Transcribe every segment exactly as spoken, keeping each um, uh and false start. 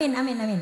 Amin, amin, amin.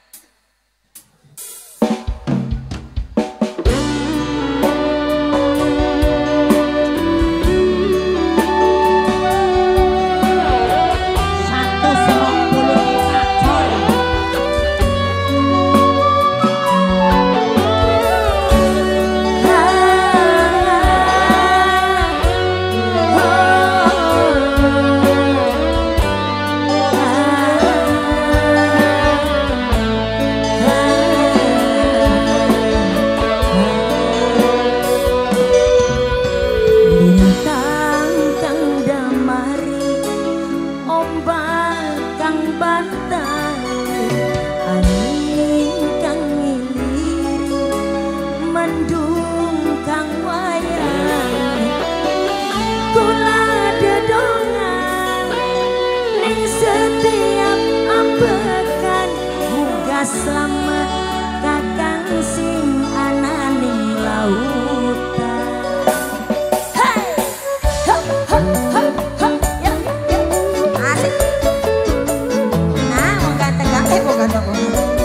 Selamat kakang sing ananing lautan. Hey, ha, ha, ha, ha, ya, ya, asik. Nah, mau ganteng gak? Eh, mau ganteng kok.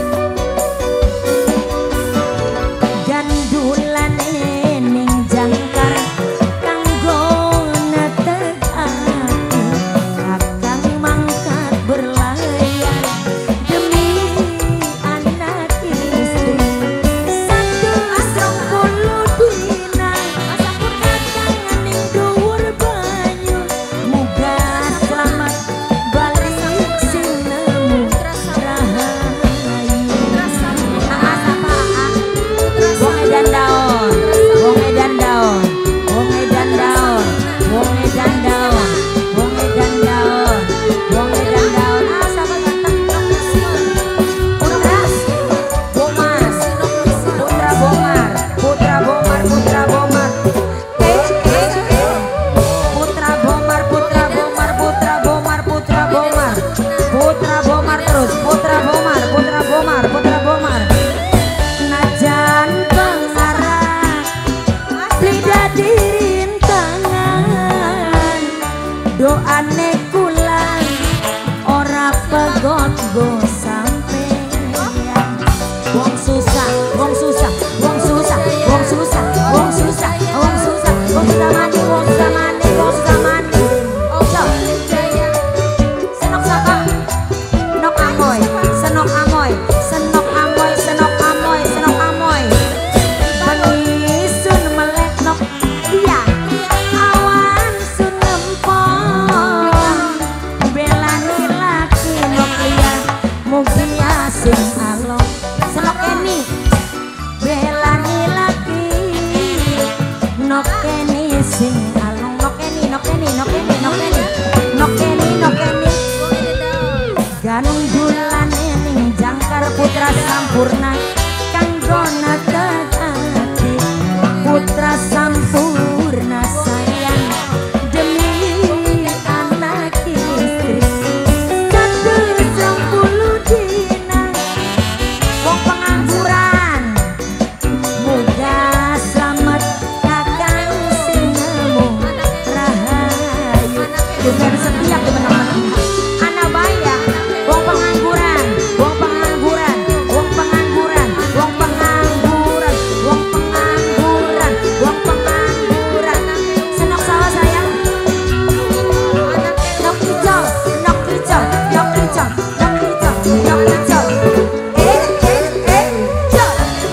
Gandulane ning jangkar kanggo netegake kakang mangkat berlayar demi doane kula ora pegot go sampeyan. Wong susah, wong susah, wong susah, wong susah, wong susah, wong susah, wong susah mandi, wong susah mandi, wong susah mandi. Ojo. Senok sapa? Nok amoy, senok amoy, senok amoy, senok amoy, senok amoy. Benisun melek nok iya. Awan sun nempong belani laki nok iya mugi asing along senok eni belani laki nok eni sing along nok eni nok eni nok eni nok eni nok eni nok eni ganung dulane ning jangkar putra sampurna kanggo netegake putra sampurna sayang demi anak istri catur rong puluh dina wong pengangguran muga selamat kakang sing nemu rahayu dengan setiap teman-teman anak bayar wong pengangguran wong pengangguran wong pengangguran wong pengangguran wong pengangguran wong pengangguran senok sawah sayang nok hijau nok hijau nok hijau nok hijau nok hijau eh eh eh hijau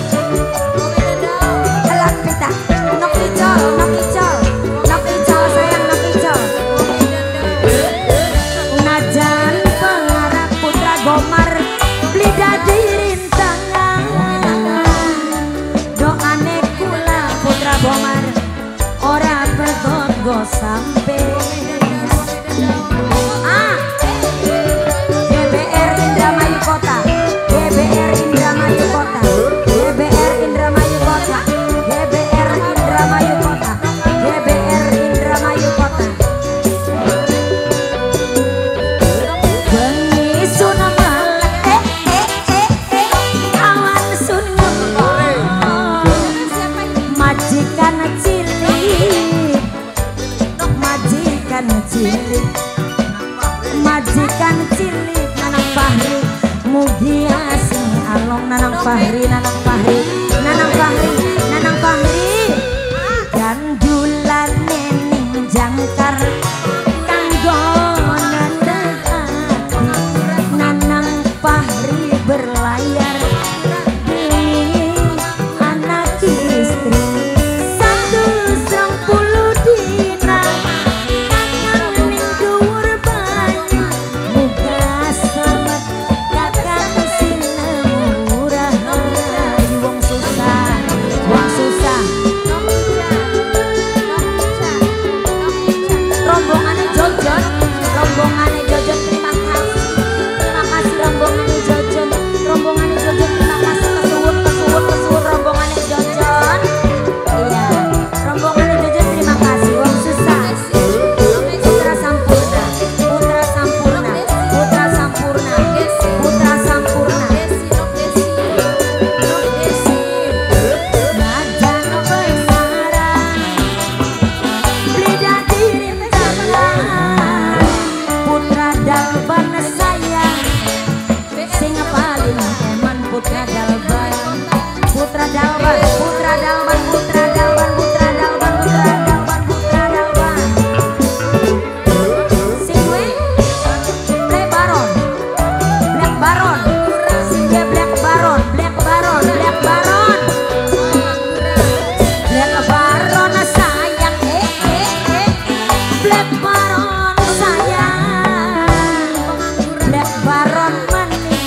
alat pita nok hijau nok hijau nok hijau sayang nok hijau najan pengarap putra Gomar beli dadi rintangan doane kula putra Gomar ora pegot go sampe ah G B R Indramayu Kota G B R Indramayu Kota G B R Indramayu Kota G B R Indramayu Kota G B R Indramayu Kota bengi sun melek dia sing along Nanang Fahri Nanang Fahri Nanang Fahri Nanang Fahri gandulane ning jangkar kanggo nandhakake Nanang Fahri berlayar demi anak istri satu serang puluh dina kakang ning dhuwur banyu muga selamat kakang sinemu rahayu wong susah wong susah rombongane Jojon rombongane Jojon terima kasih terima kasih rombongane Jojon rombongane Jojon terima kasih kesuwun kesuwun kesuwun rombongane Jojon iya rombongane Jojon terima kasih wong susah putra sampurna putra sampurna putra sampurna putra sampurna najan besaran blida dirim tangan putra dalban sayang sing paling eman putra dalban putra dalban putra dalban putra dalban putra dalban putra dalban putra dalban sing we Black Baron Black Baron sing we Black Baron Black Baron Black Baron Black Baron sayang eh eh eh Black Baron sayang Black Baron maning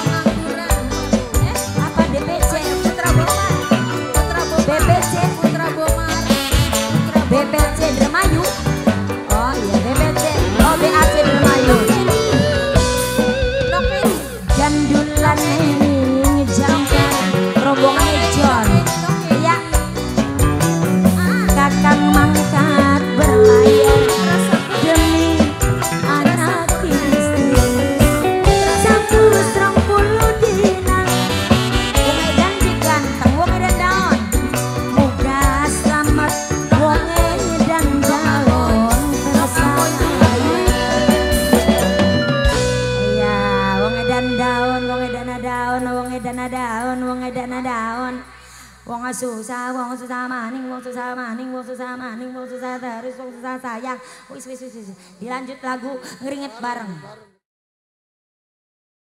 apa D P C Putra Bomar B P C Putra Bomar B P C Dermayu oh iya B P C oh B A C Dermayu gandulan ning jangkar rombongan John iya kakang mangkat berlayar demi anak istri satu serang puluh dina wong edan diganteng wong edan daun muga selamat wong edan daun kersaya iya wong edan daun wong edan daun wong edan daun wong edan daun wong susah wong susah maning wong susah maning wong susah maning wong susah terus wong susah sayang wis wis wis wis. Dilanjut lagu ngeringet bareng.